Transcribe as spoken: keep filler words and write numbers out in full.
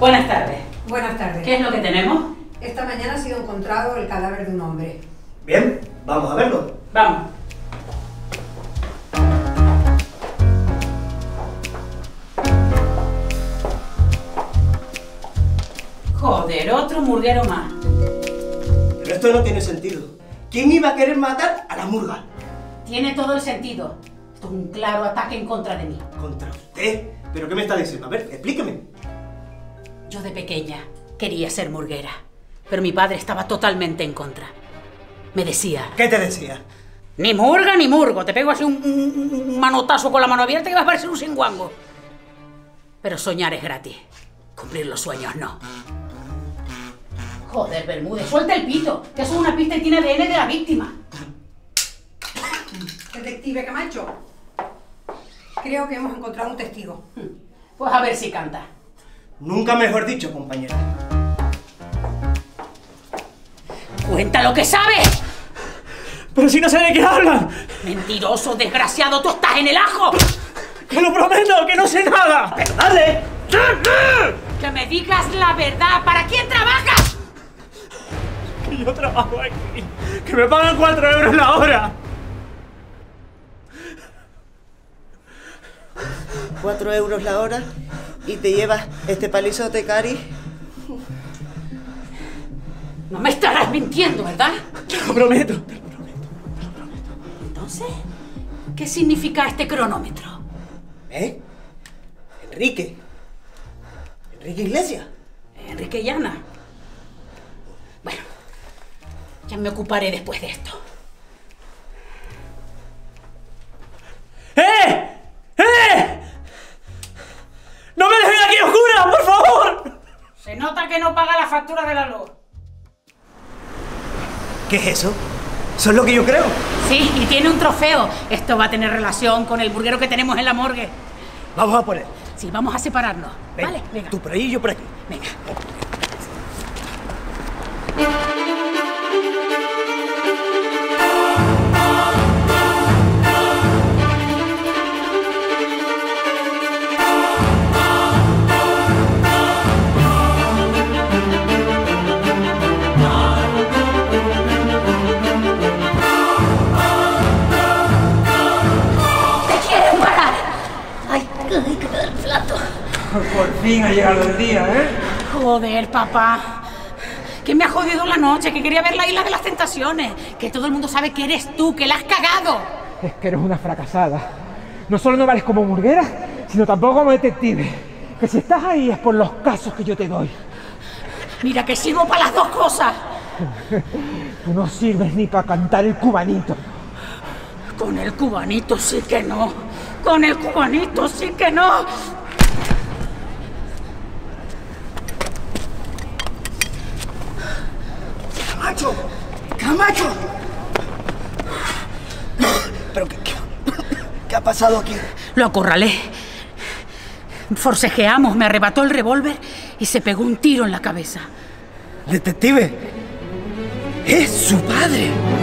Buenas tardes. Buenas tardes. ¿Qué es lo que tenemos? Esta mañana ha sido encontrado el cadáver de un hombre. Bien, vamos a verlo. Vamos. Joder, otro murguero más. Pero esto no tiene sentido. ¿Quién iba a querer matar a la murga? Tiene todo el sentido. Esto es un claro ataque en contra de mí. ¿Contra usted? ¿Pero qué me está diciendo? A ver, explíqueme. Yo de pequeña quería ser murguera, pero mi padre estaba totalmente en contra. Me decía... ¿Qué te decía? Ni murga ni murgo. Te pego así un, un, un manotazo con la mano abierta que vas a parecer un singuango. Pero soñar es gratis. Cumplir los sueños no. Joder, Bermúdez, suelta el pito, que eso es una pista y tiene A D N de la víctima. Detective Camacho, creo que hemos encontrado un testigo. Pues a ver si canta. Nunca mejor dicho, compañera. ¡Cuenta lo que sabes! ¡Pero si no sé de qué hablan! ¡Mentiroso, desgraciado! ¡Tú estás en el ajo! ¡Que lo prometo, que no sé nada! ¡Pero dale! ¡Que me digas la verdad! ¿Para quién trabajas? Que yo trabajo aquí. ¡Que me pagan cuatro euros la hora! Cuatro euros la hora y te llevas este palizote, Cari. No me estarás mintiendo, ¿verdad? Te lo prometo, te lo prometo, te lo prometo. Entonces, ¿qué significa este cronómetro? ¿Eh? Enrique. Enrique Iglesias. Enrique y Ana. Bueno, ya me ocuparé después de esto. ¡Eh! ¡Eh! ¡No me dejen aquí oscura, por favor! Se nota que no paga la factura de la luz. ¿Qué es eso? ¿Eso es lo que yo creo? Sí, y tiene un trofeo. Esto va a tener relación con el burguero que tenemos en la morgue. Vamos a poner. Sí, vamos a separarnos. Venga, Vale, venga. tú por ahí y yo por aquí. Venga. Por fin ha llegado el día, ¿eh? Joder, papá. Que me ha jodido la noche, que quería ver la Isla de las Tentaciones. Que todo el mundo sabe que eres tú, que la has cagado. Es que eres una fracasada. No solo no vales como murguera, sino tampoco como detective. Que si estás ahí es por los casos que yo te doy. Mira, que sirvo para las dos cosas. Tú no sirves ni para cantar el cubanito. Con el cubanito sí que no. Con el cubanito sí que no. ¡Camacho! ¡Camacho! ¿Pero qué, qué, qué ha pasado aquí? Lo acorralé. Forcejeamos, me arrebató el revólver y se pegó un tiro en la cabeza. ¡Detective! ¡Es su padre!